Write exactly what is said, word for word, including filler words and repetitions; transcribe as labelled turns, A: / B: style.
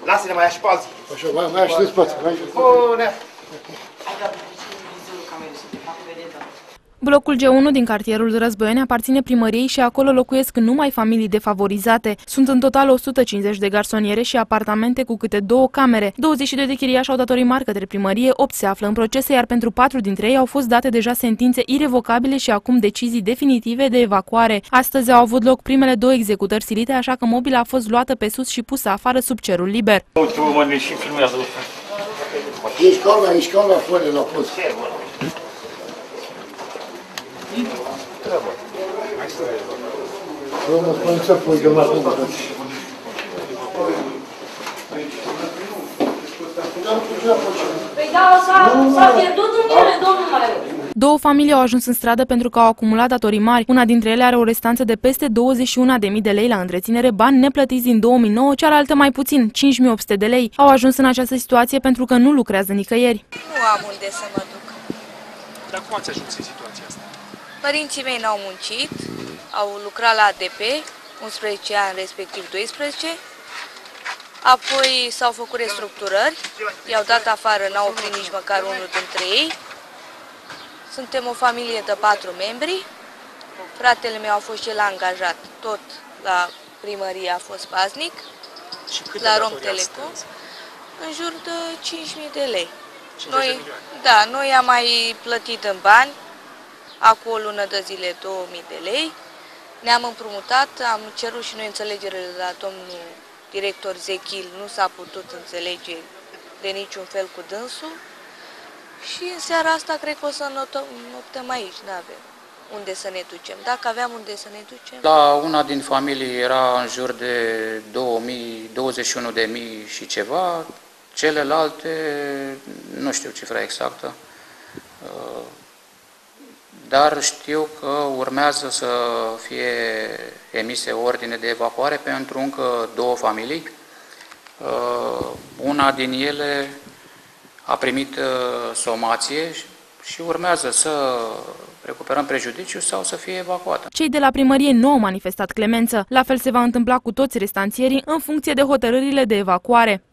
A: Lasă-ne mai ia și pe alții.
B: Așa, mai, mai aș de spate.
A: Bună!
C: Blocul G unu din cartierul Războieni aparține primăriei și acolo locuiesc numai familii defavorizate. Sunt în total o sută cincizeci de garsoniere și apartamente cu câte două camere. douăzeci și doi de chiriași au datorii mari către primărie, opt se află în procese, iar pentru patru dintre ei au fost date deja sentințe irevocabile și acum decizii definitive de evacuare. Astăzi au avut loc primele două executări silite, așa că mobila a fost luată pe sus și pusă afară sub cerul liber.
D: Uite-mă, mă, și filmează.
B: E școala, e școala afară la post. Vamos começar por gamar com o
C: Două familii au ajuns în stradă pentru că au acumulat datorii mari. Una dintre ele are o restanță de peste douăzeci și unu de mii de lei la întreținere, bani neplătiți din două mii nouă, cealaltă mai puțin, cinci mii opt sute de lei. Au ajuns în această situație pentru că nu lucrează nicăieri.
E: Nu am unde să mă duc.
D: Dar cum ați ajuns în situația asta?
E: Părinții mei n-au muncit, au lucrat la A D P, unsprezece ani, respectiv doisprezece, apoi s-au făcut restructurări, i-au dat afară, n-au oprit nici măcar unul dintre ei. Suntem o familie de patru membri, fratele meu a fost cel angajat, tot la primărie a fost paznic,
D: Și
E: la Rom Telecom, în jur de cinci mii de lei. Noi, da, noi am mai plătit în bani, acum o lună de zile două mii de lei, ne-am împrumutat, am cerut și noi înțelegere la domnul director Zechil, nu s-a putut înțelege de niciun fel cu dânsul și în seara asta cred că o să notăm, optăm aici, nu avem unde să ne ducem. Dacă aveam unde să ne ducem...
F: La una din familii era în jur de două mii, douăzeci și unu de mii și ceva, celelalte nu știu cifra exactă. Dar știu că urmează să fie emise ordine de evacuare pentru încă două familii. Una din ele a primit somație și urmează să recuperăm prejudiciu sau să fie evacuată.
C: Cei de la primărie nu au manifestat clemență. La fel se va întâmpla cu toți restanțierii în funcție de hotărârile de evacuare.